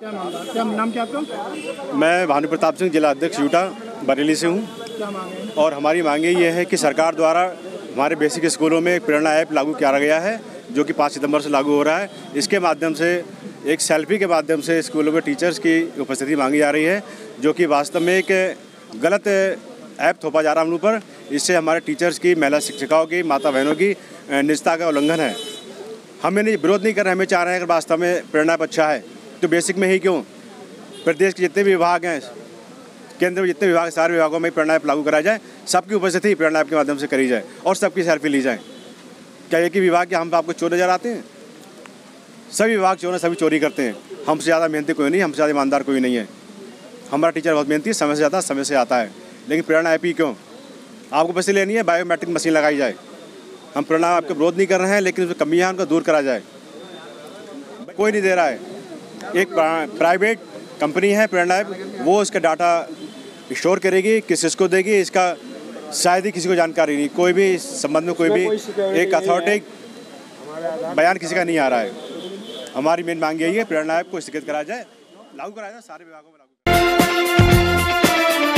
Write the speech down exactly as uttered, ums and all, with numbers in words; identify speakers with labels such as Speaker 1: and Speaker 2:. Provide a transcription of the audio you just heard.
Speaker 1: क्या नाम क्या नाम क्या आपका?
Speaker 2: मैं भानु प्रताप सिंह, जिला अध्यक्ष यूटा बरेली से हूँ।
Speaker 1: क्या मांगे?
Speaker 2: और हमारी मांगे ये है कि सरकार द्वारा हमारे बेसिक स्कूलों में एक प्रेरणा ऐप लागू किया गया है, जो कि पाँच सितंबर से लागू हो रहा है। इसके माध्यम से एक सेल्फी के माध्यम से स्कूलों में टीचर्स की उपस्थिति मांगी जा रही है, जो कि वास्तव में एक गलत ऐप थोपा जा रहा है हम लोग पर। इससे हमारे टीचर्स की, महिला शिक्षिकाओं की, माता बहनों की निजता का उल्लंघन है। हम इन्हें विरोध नहीं कर रहे, हमें चाह रहे हैं कि वास्तव में प्रेरणा ऐप अच्छा है तो बेसिक में ही क्यों, प्रदेश के जितने भी विभाग हैं, केंद्र में जितने विभाग, सारे विभागों में प्रेरणा ऐप लागू कराया जाए, सबकी उपस्थिति प्रेरणा ऐप के माध्यम से करी जाए और सबकी सेल्फी ली जाए। क्या एक ही विभाग के हम आपको चोर नजर आते हैं? सभी विभाग चोर हैं, सभी चोरी करते हैं। हमसे ज़्यादा मेहनती कोई नहीं, हमसे ज़्यादा ईमानदार कोई नहीं है। हमारा टीचर बहुत मेहनती, समय से जाता है, समय से आता है। लेकिन प्रेरणा ऐप ही क्यों? आपको पैसे लेनी है, बायोमेट्रिक मशीन लगाई जाए। हम प्रेरणा ऐप का विरोध नहीं कर रहे हैं, लेकिन जो कमियाँ हैं उनको दूर करा जाए। कोई नहीं दे रहा है। एक प्राइवेट कंपनी है प्रेरणा ऐप, वो इसका डाटा स्टोर करेगी, किस किसको देगी, इसका शायद ही किसी को जानकारी नहीं। कोई भी इस संबंध में कोई भी एक अथॉरिटी बयान किसी का नहीं आ रहा है। हमारी मेन मांग यही है, प्रेरणा ऐप को स्थगित कराया जाए, लागू कराया जाए, सारे विभागों में लागू।